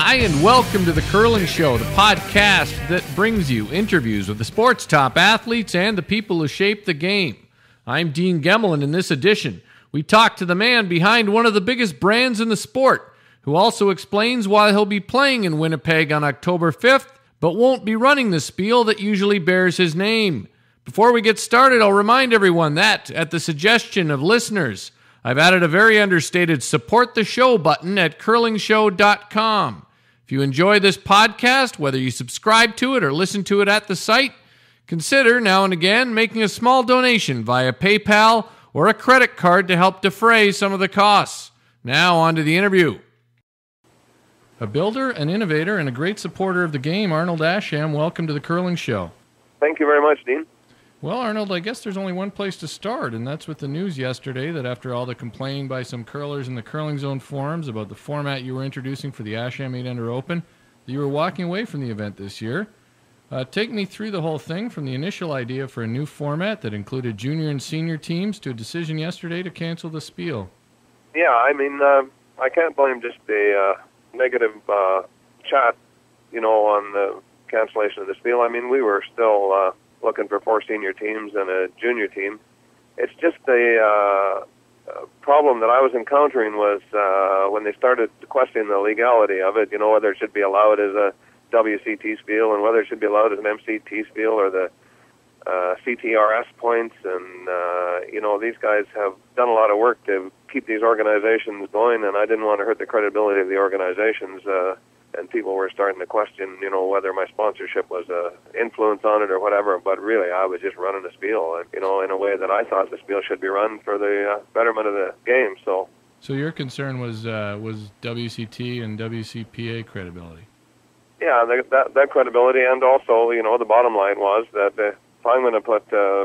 Hi, and welcome to The Curling Show, the podcast that brings you interviews with the sport's top athletes and the people who shape the game. I'm Dean Gemmel, and in this edition, we talk to the man behind one of the biggest brands in the sport, who also explains why he'll be playing in Winnipeg on October 5th, but won't be running the spiel that usually bears his name. Before we get started, I'll remind everyone that, at the suggestion of listeners, I've added a very understated support the show button at curlingshow.com. If you enjoy this podcast, whether you subscribe to it or listen to it at the site, consider now and again making a small donation via PayPal or a credit card to help defray some of the costs. Now on to the interview. A builder, an innovator, and a great supporter of the game, Arnold Asham, welcome to the Curling Show. Thank you very much, Dean. Well, Arnold, I guess there's only one place to start, and that's with the news yesterday that after all the complaining by some curlers in the Curling Zone forums about the format you were introducing for the Asham 8-Under Open, that you were walking away from the event this year. Take me through the whole thing from the initial idea for a new format that included junior and senior teams to a decision yesterday to cancel the Spiel. Yeah, I mean, I can't blame just the negative chat, on the cancellation of the Spiel. I mean, we were still looking for 4 senior teams and a junior team. It's just a problem that I was encountering was when they started questioning the legality of it, whether it should be allowed as a WCT Spiel and whether it should be allowed as an MCT Spiel or the CTRS points. And, these guys have done a lot of work to keep these organizations going, and I didn't want to hurt the credibility of the organizations. And people were starting to question, whether my sponsorship was an influence on it or whatever. But really, I was just running the Spiel, in a way that I thought the Spiel should be run for the betterment of the game. So your concern was WCT and WCPA credibility? Yeah, that credibility, and also, the bottom line was that if I'm going to put,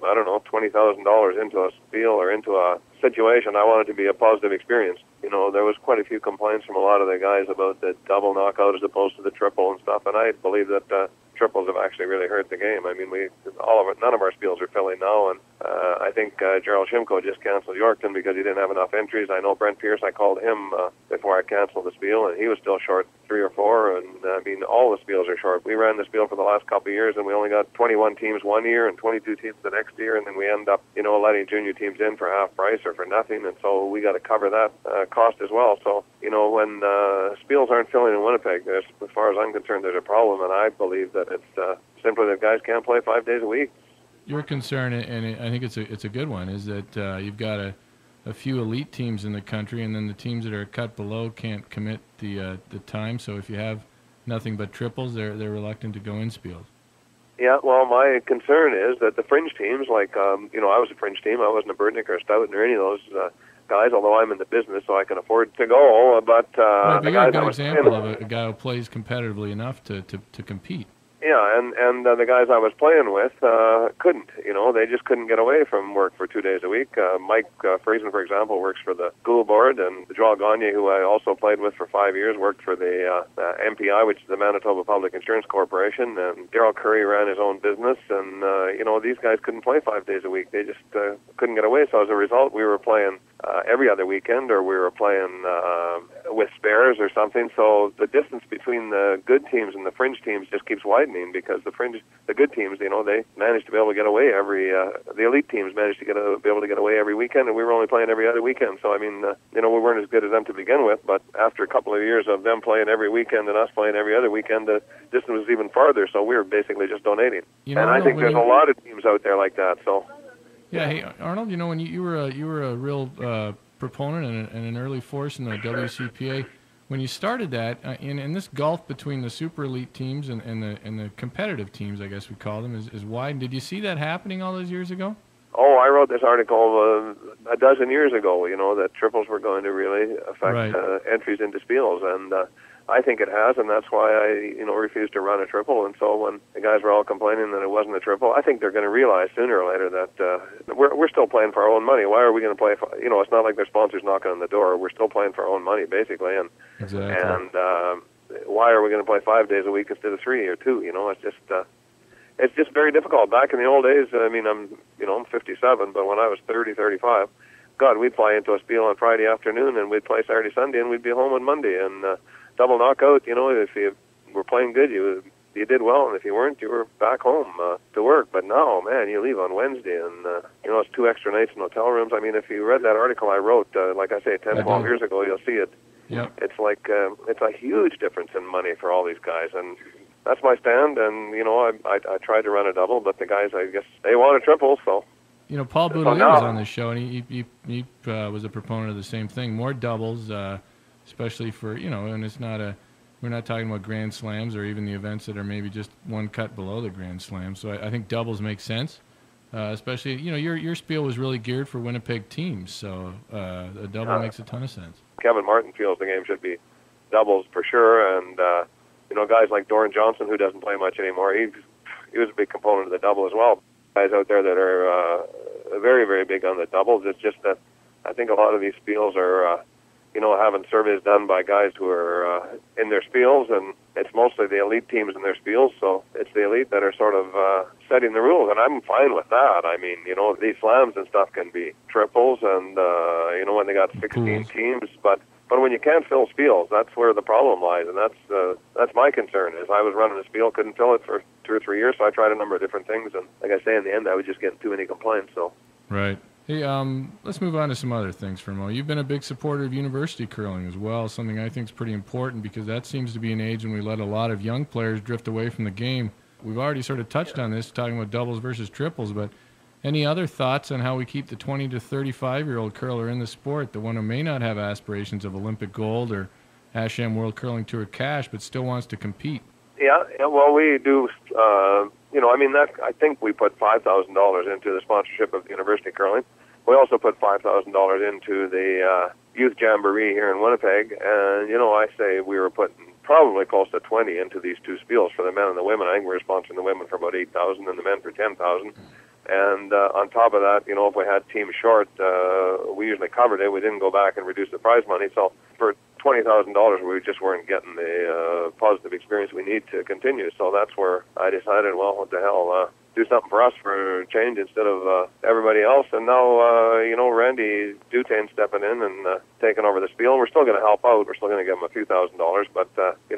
$20,000 into a Spiel or into a situation, I want it to be a positive experience. There was quite a few complaints from a lot of the guys about the double knockout as opposed to the triple and stuff, and I believe that triples have actually really hurt the game. I mean, none of our Spiels are filling now, and I think Gerald Shimko just canceled Yorkton because he didn't have enough entries. I know Brent Pierce, I called him before I canceled the Spiel, and he was still short 3 or 4, and I mean, all the Spiels are short. We ran the Spiel for the last couple of years, and we only got 21 teams one year and 22 teams the next year, and then we end up, letting junior teams in for half price or for nothing, and so we got to cover that cost as well. So, when Spiels aren't filling in Winnipeg, as far as I'm concerned, there's a problem, and I believe that it's simply that guys can't play 5 days a week. Your concern, and I think it's a good one, is that you've got a few elite teams in the country, and then the teams that are cut below can't commit the time. So if you have nothing but triples, they're reluctant to go in Spiels. Yeah, well, my concern is that the fringe teams, like I was a fringe team. I wasn't a Burtnick or a Stoughton or any of those guys, although I'm in the business, so I can afford to go. But right, the you're guys a good example of a guy who plays competitively enough to compete. Yeah, and the guys I was playing with couldn't. They just couldn't get away from work for 2 days a week. Mike Friesen, for example, works for the school board, and Joel Gagne, who I also played with for 5 years, worked for the MPI, which is the Manitoba Public Insurance Corporation, and Darryl Curry ran his own business, and, these guys couldn't play 5 days a week. They just couldn't get away, so as a result, we were playing every other weekend, or we were playing with spares or something, so the distance between the good teams and the fringe teams just keeps widening because the good teams, they managed to be able to get away the elite teams managed to be able to get away every weekend, and we were only playing every other weekend. So, I mean, we weren't as good as them to begin with, but after a couple of years of them playing every weekend and us playing every other weekend, the distance was even farther, so we were basically just donating. And I think there's a lot of teams out there like that, so. Yeah, hey, Arnold, when you were a real proponent and an early force in the WCPA, when you started that, in this gulf between the super elite teams and the competitive teams, I guess we call them, is wide. Did you see that happening all those years ago? Oh, I wrote this article a dozen years ago, that triples were going to really affect entries into Spiels, and I think it has, and that's why I, refused to run a triple. And so when the guys were all complaining that it wasn't a triple, I think they're going to realize sooner or later that we're still playing for our own money. Why are we going to play? It's not like there's sponsors knocking on the door. We're still playing for our own money, basically. And exactly. And why are we going to play 5 days a week instead of 3 or 2? It's just very difficult. Back in the old days, I mean, I'm 57, but when I was 30, 35. God, we'd fly into a Spiel on Friday afternoon, and we'd play Saturday, Sunday, and we'd be home on Monday. And double knockout, if you were playing good, you did well, and if you weren't, you were back home to work. But now, man, you leave on Wednesday, and it's 2 extra nights in hotel rooms. I mean, if you read that article I wrote, like I say, 10, 12 years ago, you'll see it. Yep. It's like it's a huge difference in money for all these guys, and that's my stand. And I tried to run a double, but the guys, I guess, they want a triple. So Paul Boudelier was on this show, and he was a proponent of the same thing. More doubles, especially for and it's not we're not talking about Grand Slams or even the events that are maybe just one cut below the Grand Slam. So I think doubles make sense, especially your spiel was really geared for Winnipeg teams, so a double makes a ton of sense. Kevin Martin feels the game should be doubles for sure, and guys like Doran Johnson, who doesn't play much anymore, he was a big component of the double as well. Guys out there that are very, very big on the doubles. It's just that I think a lot of these spiels are having surveys done by guys who are in their spiels, and it's mostly the elite teams in their spiels, so it's the elite that are sort of setting the rules, and I'm fine with that. I mean, these slams and stuff can be triples, and when they got 16 teams, but when you can't fill spiels, that's where the problem lies, and that's my concern. Is I was running a spiel, couldn't fill it for 2 or 3 years, so I tried a number of different things, and like I say, in the end, I was just getting too many complaints. So right. Hey, let's move on to some other things for a moment. You've been a big supporter of university curling as well, something I think is pretty important because that seems to be an age when we let a lot of young players drift away from the game. We've already sort of touched on this, talking about doubles versus triples, but any other thoughts on how we keep the 20 to 35-year-old curler in the sport, the one who may not have aspirations of Olympic gold or Asham World Curling Tour cash, but still wants to compete? Yeah, well, we do, I think we put $5,000 into the sponsorship of the University Curling. We also put $5,000 into the Youth Jamboree here in Winnipeg, and, I say we were putting probably close to 20 into these two spiels for the men and the women. I think we were sponsoring the women for about 8,000 and the men for 10,000. And on top of that, if we had teams short, we usually covered it. We didn't go back and reduce the prize money. So for $20,000, we just weren't getting the positive experience we need to continue. So that's where I decided, well, what the hell, do something for us for a change instead of everybody else. And now, Randy Dutain stepping in and taking over the spiel. We're still going to help out. We're still going to give him a few $1,000s, but,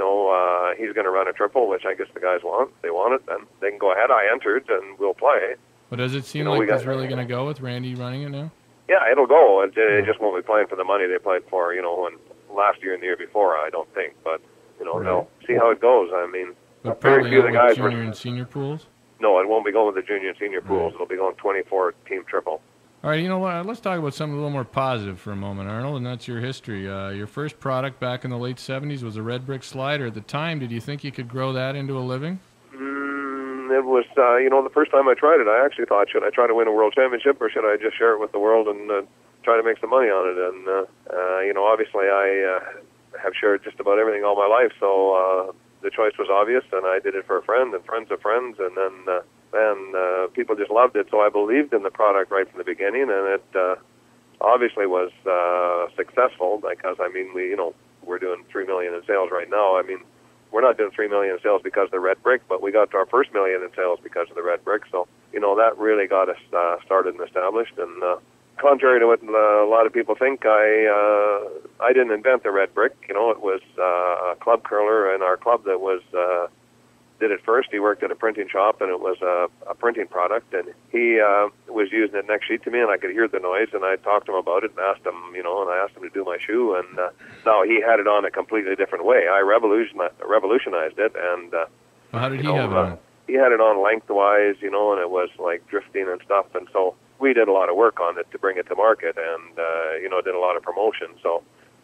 he's going to run a triple, which I guess the guys want. They want it, then they can go ahead. I entered, and we'll play. But does it seem like it's really going to go with Randy running it now? Yeah, it'll go. It just won't be playing for the money they played for, last year and the year before, I don't think. But, they'll see how it goes. I mean, but probably not with junior and senior pools? No, it won't be going with the junior and senior pools. It'll be going 24-team triple. All right, you know what? Let's talk about something a little more positive for a moment, Arnold, and that's your history. Your first product back in the late 70s was a red brick slider. At the time, did you think you could grow that into a living? It was, the first time I tried it, I actually thought, should I try to win a world championship or should I just share it with the world and try to make some money on it? And, obviously I have shared just about everything all my life, so the choice was obvious, and I did it for a friend and friends of friends, and then people just loved it, so I believed in the product right from the beginning, and it obviously was successful because, we're doing $3 million in sales right now. I mean, we're not doing $3 million in sales because of the red brick, but we got to our first $1 million in sales because of the red brick. So, that really got us started and established. And contrary to what a lot of people think, I didn't invent the red brick. It was a club curler in our club that did it first. He worked at a printing shop, and it was a printing product. And he was using it next sheet to me, and I could hear the noise. And I talked to him about it and asked him, and I asked him to do my shoe. And now he had it on a completely different way. I revolutionized it. And how did he have it on? He had it on lengthwise, and it was like drifting and stuff. And so we did a lot of work on it to bring it to market, and did a lot of promotion. So,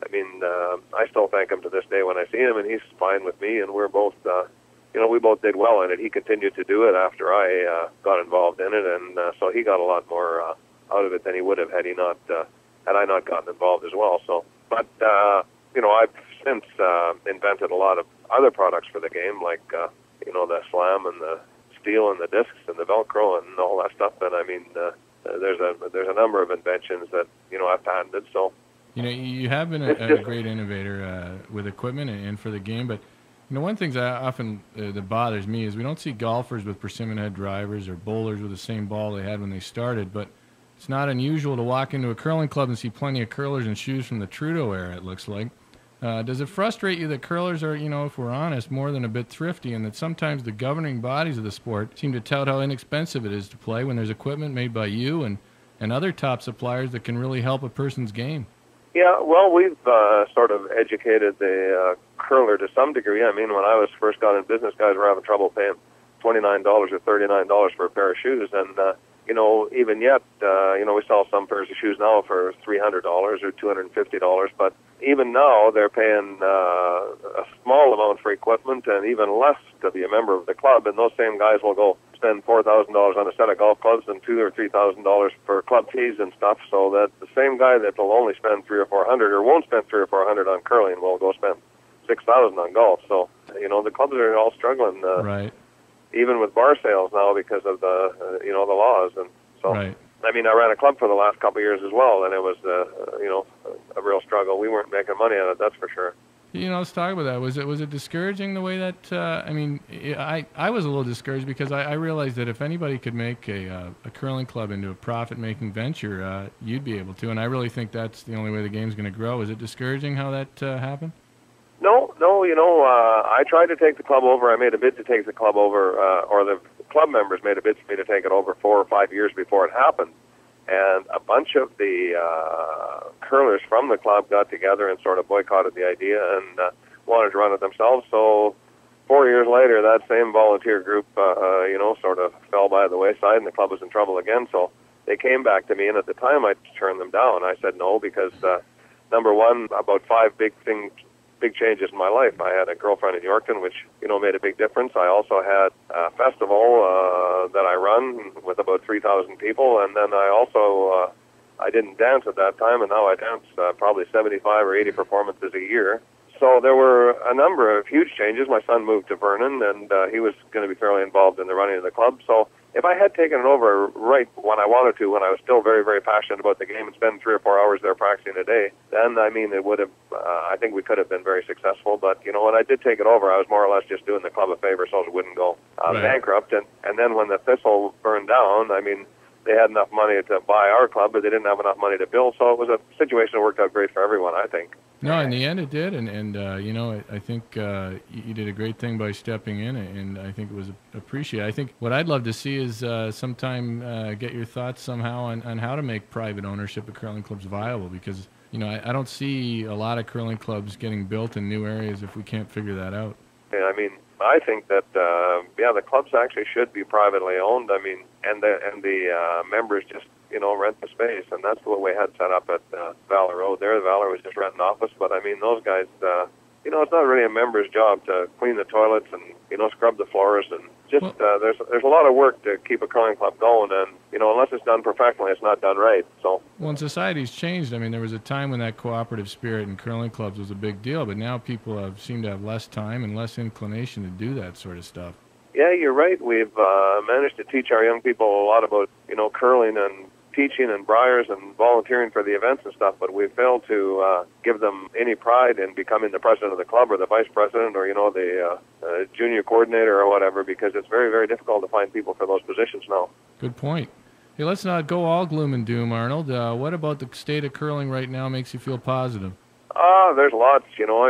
I still thank him to this day when I see him, and he's fine with me, and we're both. We both did well in it. He continued to do it after I got involved in it, and so he got a lot more out of it than he would have had I not gotten involved as well. So, but I've since invented a lot of other products for the game, like the slam and the steel and the discs and the Velcro and all that stuff. And there's a number of inventions that I've patented. So, you have been a great innovator with equipment and for the game, but. One thing that bothers me is we don't see golfers with persimmon head drivers or bowlers with the same ball they had when they started, but it's not unusual to walk into a curling club and see plenty of curlers and shoes from the Trudeau era, it looks like. Does it frustrate you that curlers are, if we're honest, more than a bit thrifty, and that sometimes the governing bodies of the sport seem to tout how inexpensive it is to play when there's equipment made by you and other top suppliers that can really help a person's game? Yeah, well, we've sort of educated the curler to some degree. I mean, when I was first got in business, guys were having trouble paying $29 or $39 for a pair of shoes, and even yet, we sell some pairs of shoes now for $300 or $250, but even now they're paying a small amount for equipment and even less to be a member of the club, and those same guys will go spend $4,000 on a set of golf clubs and $2,000 or $3,000 for club fees and stuff, so that the same guy that will only spend $300 or $400 or won't spend $300 or $400 on curling will go spend $6,000 on golf. So, the clubs are all struggling. Right. Even with bar sales now because of the the laws, and so right. I mean, I ran a club for the last couple of years as well, and it was a real struggle. We weren't making money on it, that's for sure. Let's talk about that. Was it discouraging the way that I was a little discouraged because I realized that if anybody could make a curling club into a profit-making venture, you'd be able to, and I really think that's the only way the game's going to grow. Is it discouraging how that happened? No, I tried to take the club over. I made a bid to take the club over, or the club members made a bid for me to take it over 4 or 5 years before it happened. And a bunch of the curlers from the club got together and sort of boycotted the idea and wanted to run it themselves. So 4 years later, that same volunteer group, sort of fell by the wayside, and the club was in trouble again. So they came back to me, and at the time I turned them down. I said no because, number one, about 5 big changes in my life. I had a girlfriend in Yorkton, which, made a big difference. I also had a festival that I run with about 3,000 people, and then I also, I didn't dance at that time, and now I dance probably 75 or 80 performances a year. So there were a number of huge changes. My son moved to Vernon, and he was going to be fairly involved in the running of the club. So if I had taken it over right when I wanted to, when I was still very, very passionate about the game and spending 3 or 4 hours there practicing a day, then, it would have, I think we could have been very successful. But, when I did take it over, I was more or less just doing the club a favor so it wouldn't go bankrupt. And then when the Thistle burned down, they had enough money to buy our club, but they didn't have enough money to build. So it was a situation that worked out great for everyone, I think. No, in the end it did, and I think you did a great thing by stepping in, and I think it was appreciated. I think what I'd love to see is sometime get your thoughts somehow on how to make private ownership of curling clubs viable, because I don't see a lot of curling clubs getting built in new areas if we can't figure that out. Yeah, I think that the clubs actually should be privately owned. And the members just rent the space, and that's what we had set up at Valor Road there. The Valor was just renting office, but those guys, it's not really a member's job to clean the toilets and scrub the floors, and just there's a lot of work to keep a curling club going, and unless it's done professionally, it's not done right. So when society's changed, there was a time when that cooperative spirit in curling clubs was a big deal, but now people seem to have less time and less inclination to do that sort of stuff. Yeah, you're right. We've managed to teach our young people a lot about curling and teaching and briars and volunteering for the events and stuff, but we failed to give them any pride in becoming the president of the club or the vice president or the junior coordinator or whatever, because it's very, very difficult to find people for those positions now. Good point. Hey, let's not go all gloom and doom, Arnold. What about the state of curling right now makes you feel positive? There's lots,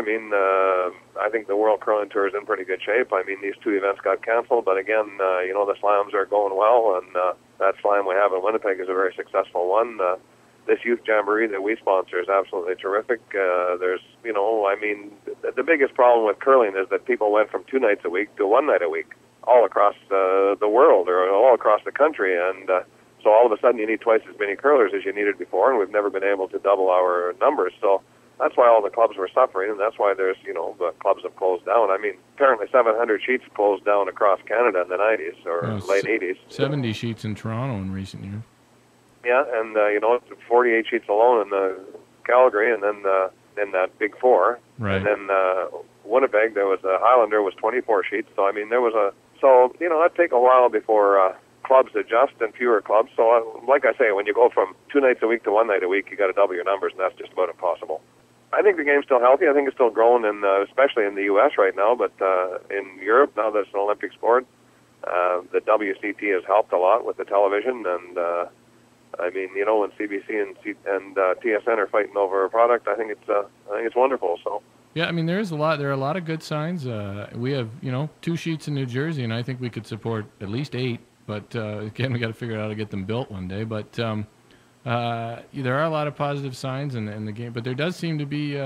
I think the World Curling Tour is in pretty good shape. These 2 events got canceled, but again, the slams are going well, and that slam we have in Winnipeg is a very successful one. This youth jamboree that we sponsor is absolutely terrific. There's, the biggest problem with curling is that people went from 2 nights a week to 1 night a week all across the world or all across the country, and so all of a sudden you need twice as many curlers as you needed before, and we've never been able to double our numbers. So that's why all the clubs were suffering, and that's why there's, the clubs have closed down. Apparently 700 sheets closed down across Canada in the 90s or late 80s. 70 sheets in Toronto in recent years. Yeah, and, 48 sheets alone in Calgary, and then in that Big Four. Right. And then Winnipeg, there was a Highlander was 24 sheets. So, there was it'd take a while before clubs adjust and fewer clubs. So, like I say, when you go from 2 nights a week to 1 night a week, you got to double your numbers, and that's just about impossible. I think the game's still healthy. I think it's still growing, especially in the U.S. right now. But in Europe, now that it's an Olympic sport, the WCT has helped a lot with the television. And, when CBC and TSN are fighting over a product, I think it's wonderful. So Yeah, I mean, there are a lot of good signs. We have, 2 sheets in New Jersey, and I think we could support at least 8. But again, we got to figure out how to get them built one day. But there are a lot of positive signs in the game. But there does seem to be,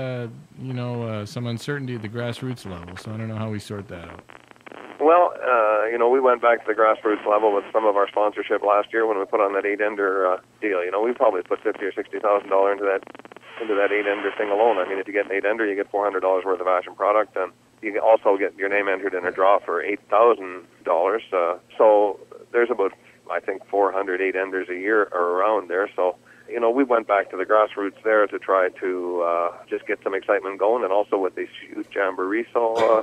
some uncertainty at the grassroots level. So I don't know how we sort that out. Well, we went back to the grassroots level with some of our sponsorship last year when we put on that 8-ender deal. We probably put $50,000 or $60,000 into that 8-ender thing alone. I mean, if you get an 8-ender, you get $400 worth of Asham product, and you can also get your name entered in a draw for $8,000. So there's about, I think, 400 8-enders a year or around there. So, we went back to the grassroots there to try to just get some excitement going, and also with these huge jamborees. So,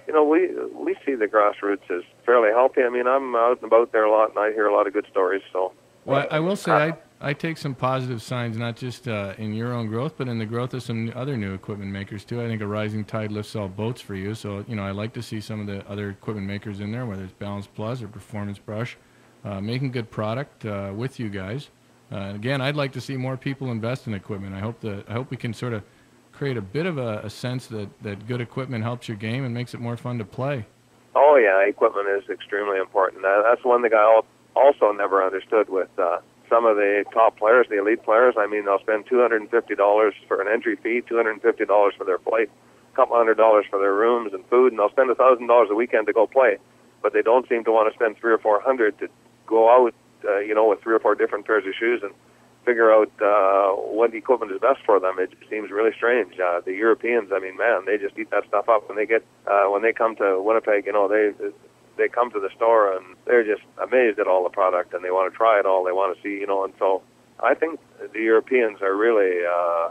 we see the grassroots as fairly healthy. I mean, I'm out and about there a lot, and I hear a lot of good stories. So, well, I will say I take some positive signs, not just in your own growth, but in the growth of some other new equipment makers too. I think a rising tide lifts all boats for you. So, I like to see some of the other equipment makers in there, whether it's Balance Plus or Performance Brush, making good product with you guys. And again, I'd like to see more people invest in equipment. I hope we can sort of create a bit of a sense that good equipment helps your game and makes it more fun to play. Oh yeah, equipment is extremely important. That's one thing I also never understood with some of the top players, the elite players. I mean, they'll spend $250 for an entry fee, $250 for their flight, a couple $100 for their rooms and food, and they'll spend $1,000 a weekend to go play. But they don't seem to want to spend $300 or $400 to go out, with 3 or 4 different pairs of shoes and figure out what equipment is best for them. It just seems really strange. The Europeans, I mean, man, they just eat that stuff up. When they come to Winnipeg, they come to the store and they're just amazed at all the product, and they want to try it all. They want to see, and so I think the Europeans are really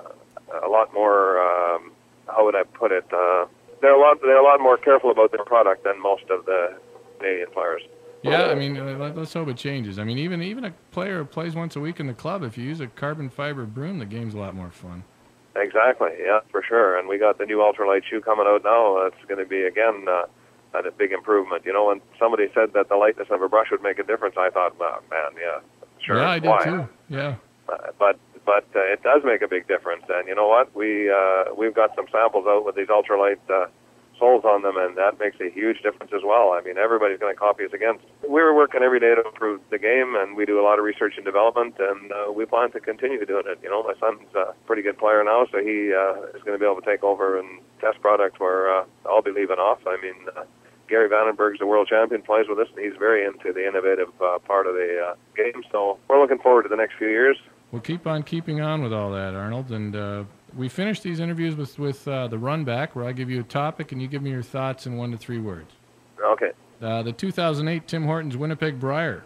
a lot more. How would I put it? They're a lot more careful about their product than most of the Canadian players. Yeah, I mean, let's hope it changes. I mean, even a player who plays once a week in the club, if you use a carbon fiber broom, the game's a lot more fun. Exactly, yeah, for sure. And we got the new ultralight shoe coming out now. It's going to be, again, a big improvement. When somebody said that the lightness of a brush would make a difference, I thought, oh, man, yeah, sure. Yeah, I did too, yeah. But it does make a big difference. And you know what? We've got some samples out with these ultralight soles on them, and that makes a huge difference as well. I mean, everybody's going to copy us again. We're working every day to improve the game, and we do a lot of research and development, and we plan to continue doing it. My son's a pretty good player now, so he is going to be able to take over and test products where I'll be leaving off. I mean, Gary Vandenberg's the world champion, plays with us, and he's very into the innovative part of the game. So we're looking forward to the next few years. We'll keep on keeping on with all that, Arnold, and we finish these interviews with the run back, where I give you a topic and you give me your thoughts in 1 to 3 words. Okay. The 2008 Tim Hortons Winnipeg Brier.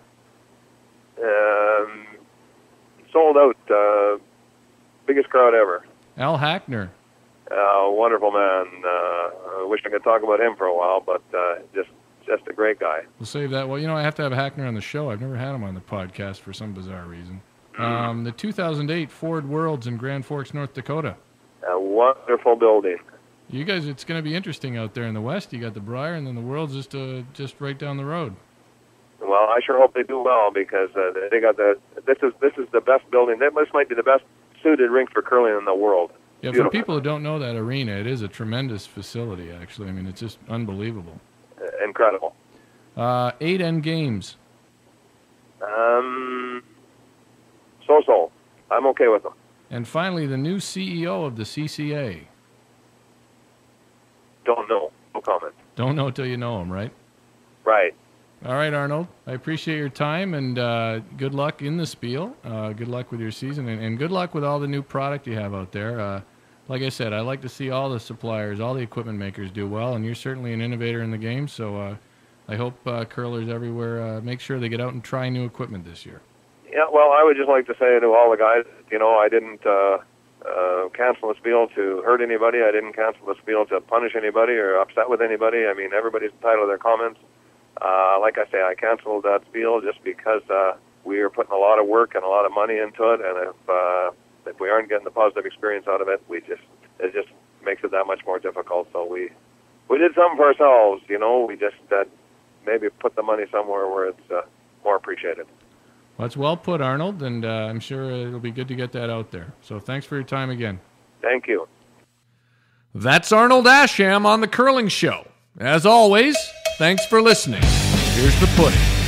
Sold out. Biggest crowd ever. Al Hackner. Wonderful man. I wish I could talk about him for a while, but just a great guy. We'll save that. Well, I have to have Hackner on the show. I've never had him on the podcast for some bizarre reason. The 2008 Ford Worlds in Grand Forks, North Dakota. A wonderful building. You guys, it's going to be interesting out there in the West. You got the Brier, and then the Worlds just right down the road. Well, I sure hope they do well, because they got this is the best building. This might be the best suited rink for curling in the world. Yeah, beautiful. For people who don't know that arena, it is a tremendous facility, actually. I mean, it's just unbelievable. Incredible. 8 end games. So. I'm okay with them. And finally, the new CEO of the CCA. Don't know. No comment. Don't know till you know him, right? Right. All right, Arnold. I appreciate your time, and good luck in the Spiel. Good luck with your season, and good luck with all the new product you have out there. Like I said, I like to see all the suppliers, all the equipment makers do well, and you're certainly an innovator in the game, so I hope curlers everywhere make sure they get out and try new equipment this year. Yeah, well, I would just like to say to all the guys, I didn't cancel the Spiel to hurt anybody. I didn't cancel the Spiel to punish anybody or upset with anybody. I mean, everybody's entitled to their comments. Like I say, I canceled that Spiel just because we are putting a lot of work and a lot of money into it, and if we aren't getting the positive experience out of it, it just makes it that much more difficult. So we did something for ourselves, We just maybe put the money somewhere where it's more appreciated. Well, that's well put, Arnold, and I'm sure it'll be good to get that out there. So thanks for your time again. Thank you. That's Arnold Asham on The Curling Show. As always, thanks for listening. Here's the pudding.